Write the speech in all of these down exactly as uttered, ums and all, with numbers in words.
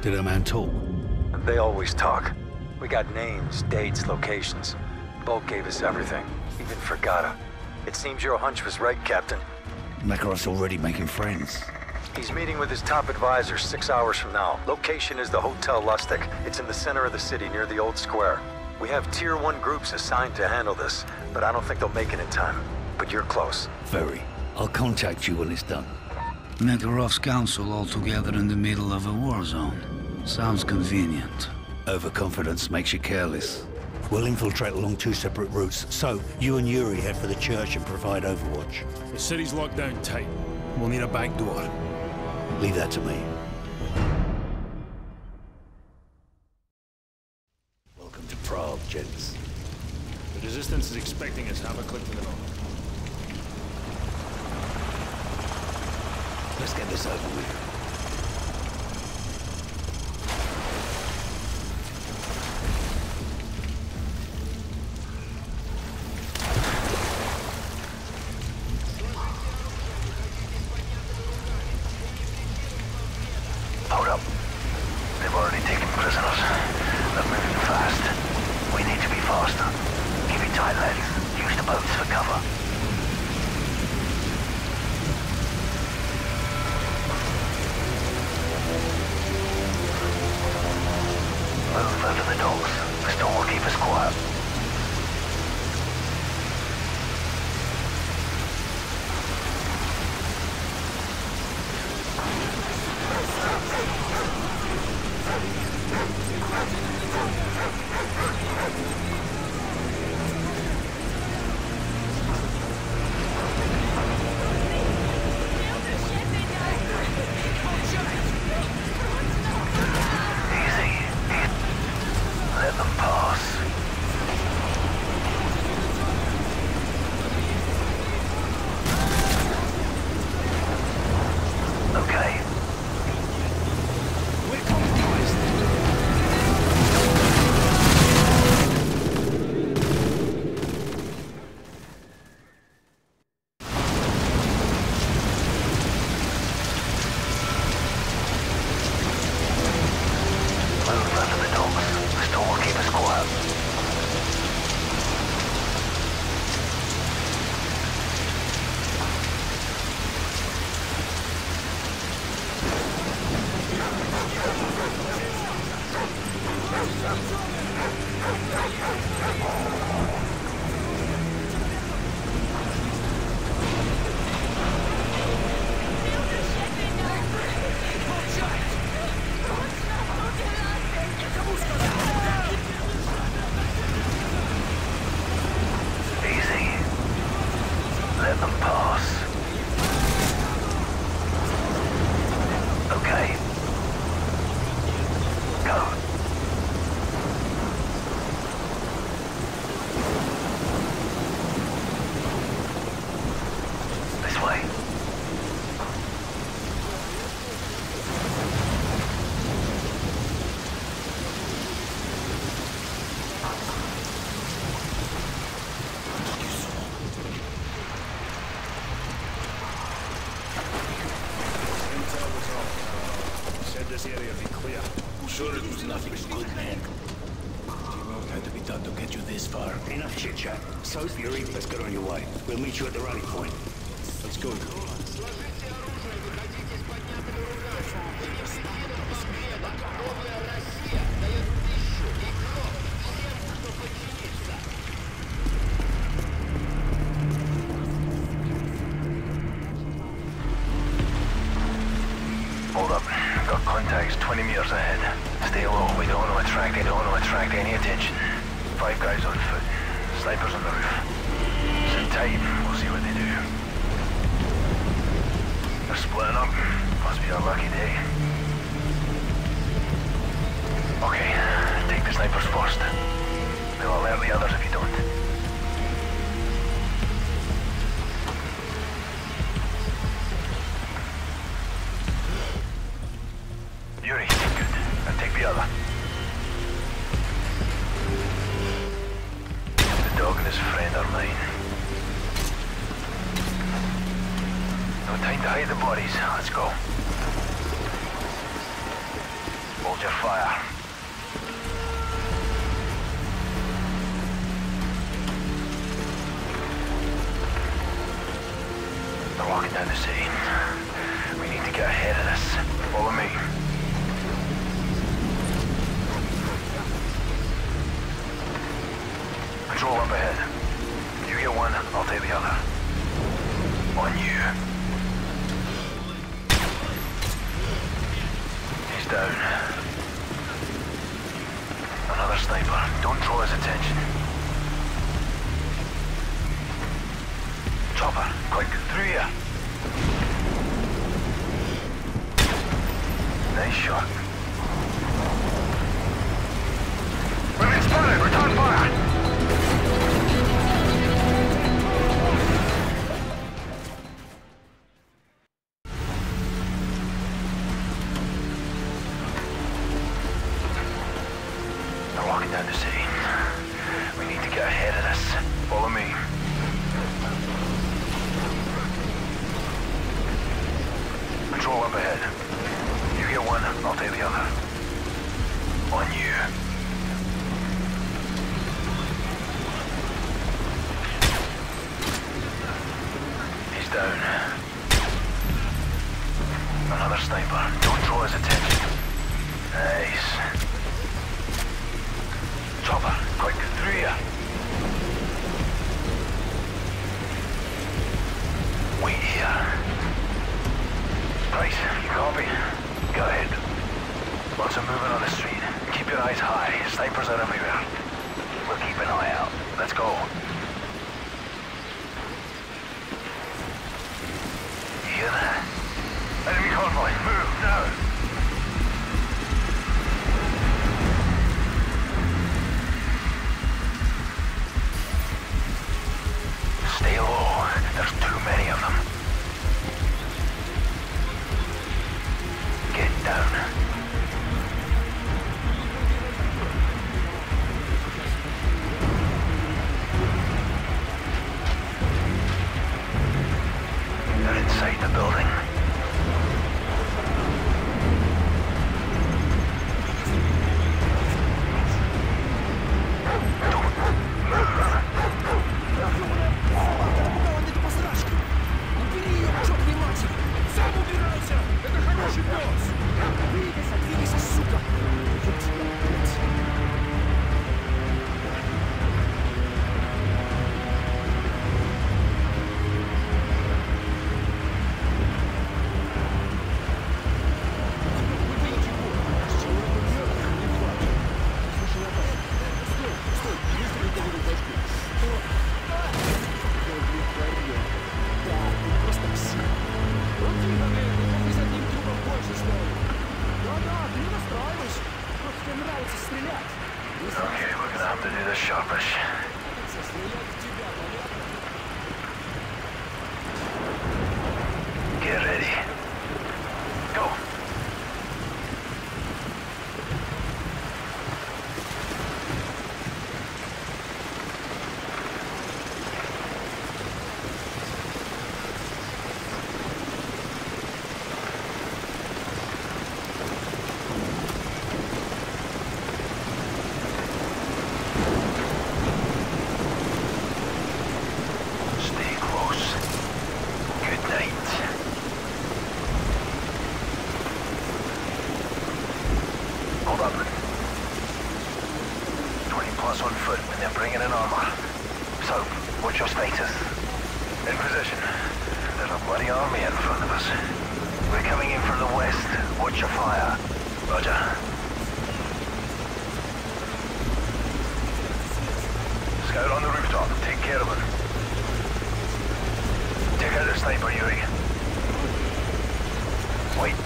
Did a man talk? They always talk. We got names, dates, locations. Bolt gave us everything, even Fragata. It seems your hunch was right, Captain. Makarov's already making friends. He's meeting with his top advisor six hours from now. Location is the Hotel Lustig. It's in the center of the city near the old square. We have tier one groups assigned to handle this, but I don't think they'll make it in time. But you're close. Very. I'll contact you when it's done. Makarov's council all together in the middle of a war zone. Sounds convenient. Overconfidence makes you careless. We'll infiltrate along two separate routes, so you and Yuri head for the church and provide overwatch. The city's locked down tight. We'll need a back door. Leave that to me. Welcome to Prague, gents. The Resistance is expecting us. Have a click to the north. Let's get this over with. Hold up. They've already taken prisoners. They're moving fast. We need to be faster. Keep it tight, lads. Use the boats for cover. Move over the docks. The storm will keep us quiet. This area be clear. I'm sure it was nothing good, man. Do you know what had to be done to get you this far? Enough chit-chat. So, Fury, let's get on your way. We'll meet you at the rally point. Let's go. Hold up. Got contacts twenty meters ahead. Stay low. We don't want to attract, they don't want to attract any attention. Five guys on foot. Snipers on the roof. Sit tight. We'll see what they do. They're splitting up. Must be a lucky day. Okay. Take the snipers first. They'll alert the others if you don't. Yuri, good. And take the other. The dog and his friend are mine. No time to hide the bodies. Let's go. Hold your fire. They're walking down the city. We need to get ahead of this. Follow me. Patrol up ahead. You get one, I'll take the other. On you. He's down. Another sniper. Don't draw his attention. Chopper, quick, through here. Nice shot. We've been spotted. Return fire. They're walking down the city. We need to get ahead of this. Follow me. Patrol up ahead. You get one, I'll take the other. On you. He's down. Another sniper. Don't draw his attention. Nice. Chopper, quick, through here. Wait here. Price, you copy? Go ahead. Lots of movement on the street. Keep your eyes high. Snipers are everywhere. We'll keep an eye out. Let's go. You hear that? Enemy convoy. Move, now. Stay low. There's too many of them. Get down. They're inside the building. Okay, we're gonna have to do this sharpish. Get ready. Go! Stay close. Good night. Hold up. twenty plus on foot and they're bringing in armor. So, what's your status? In position. There's a bloody army in front of us. We're coming in from the west. Watch your fire. Roger. Scout on the rooftop. Take care of him. Take out the sniper, Yuri. Wait.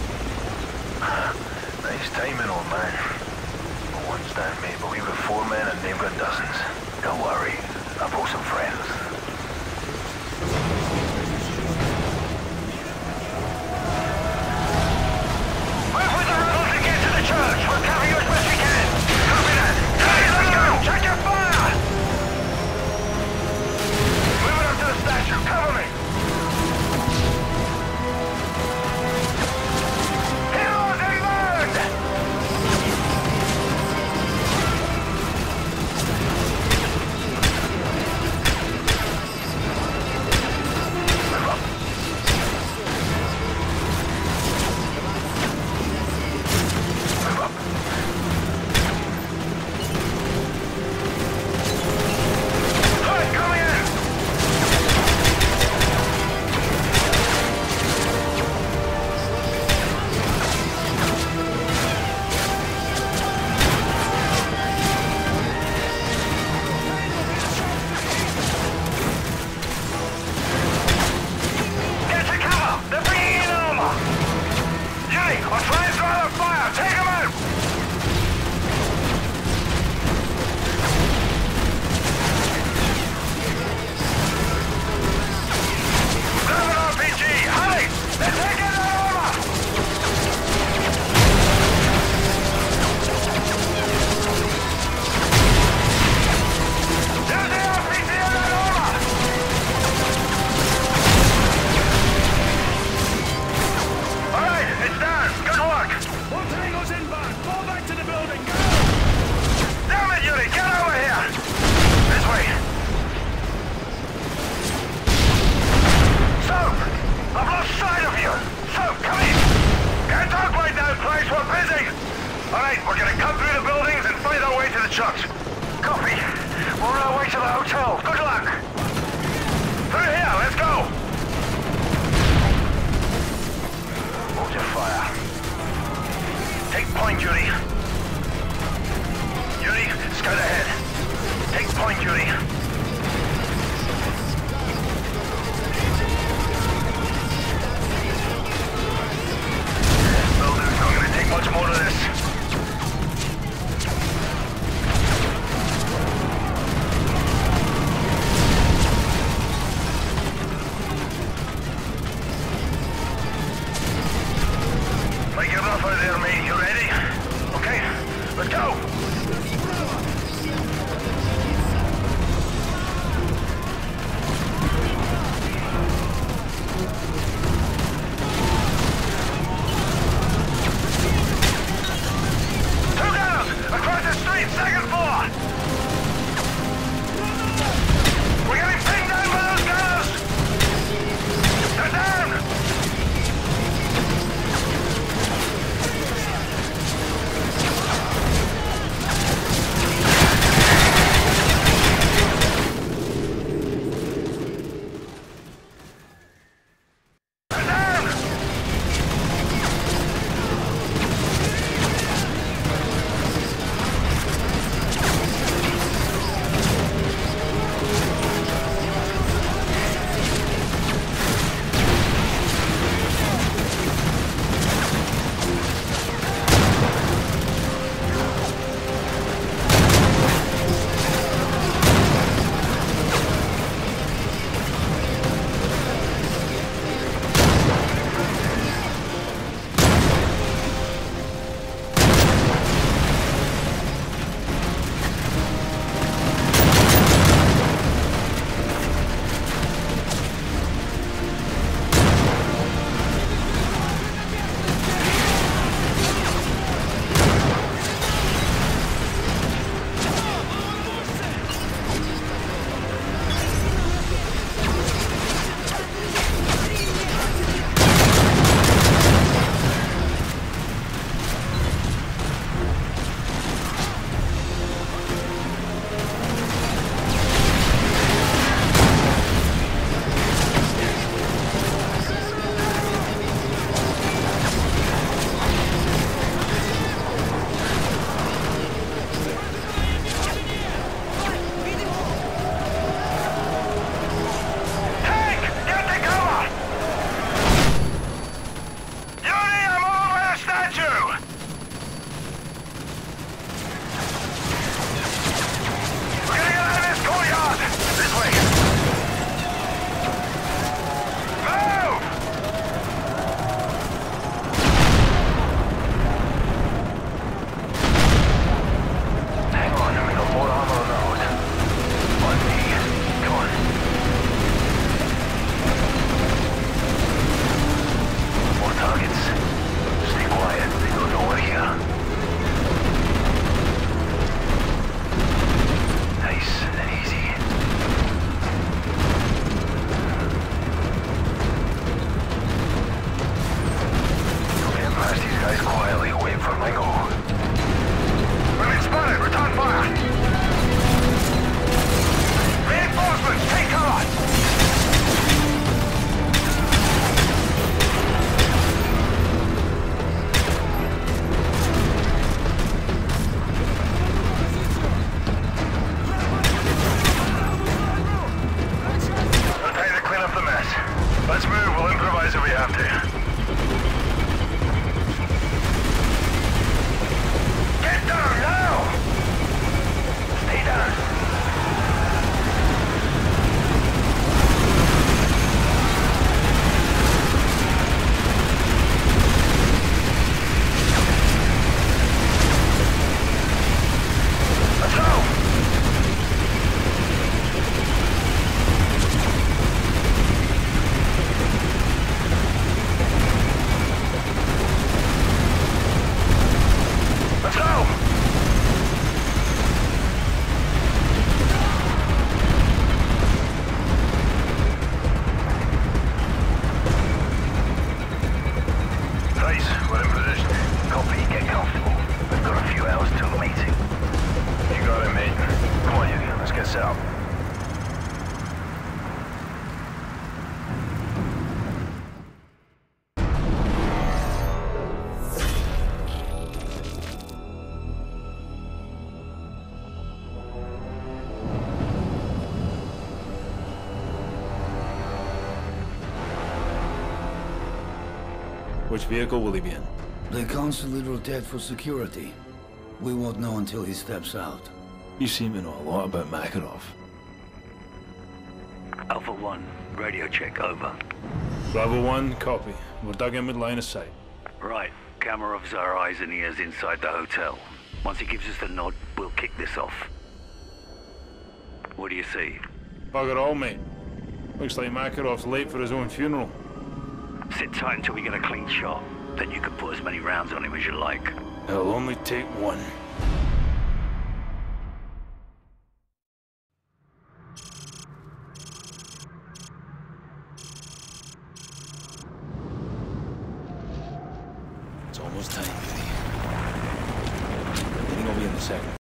Nice timing, old man. One's down, mate, but we've got four men and they've got dozens. Don't worry. I'll pull some friends. Move with the rebels and get to the church. We'll cover you as best we can. Copy that. Hey, let's go. Check your fire. Moving up to the statue. Cover me. Heroes inbound! back! Fall back to the building! Go! Damn it, Yuri! Get over here! This way! Soap! I've lost sight of you! Soap, come in! Can't talk right now, Price, we're busy! Alright, we're gonna cut through the buildings and find our way to the church. Copy. We're on our way to the hotel. Good luck! Through here, let's go! Hold your fire. Take point, Yuri. Yuri, scout ahead. Take point, Yuri. Building's not gonna take much more of this. Make it rough out there, mate. You ready? Okay, let's go! Which vehicle will he be in? The consulate rotate for security. We won't know until he steps out. You seem to know a lot about Makarov. Alpha one, radio check, over. Bravo one, copy. We're dug in with line of sight. Right, Kamarov's our eyes and ears inside the hotel. Once he gives us the nod, we'll kick this off. What do you see? Bugger all, mate. Looks like Makarov's late for his own funeral. Sit tight until we get a clean shot. Then you can put as many rounds on him as you like. It'll only take one. It's almost time, Billy. I think I'll be in a second.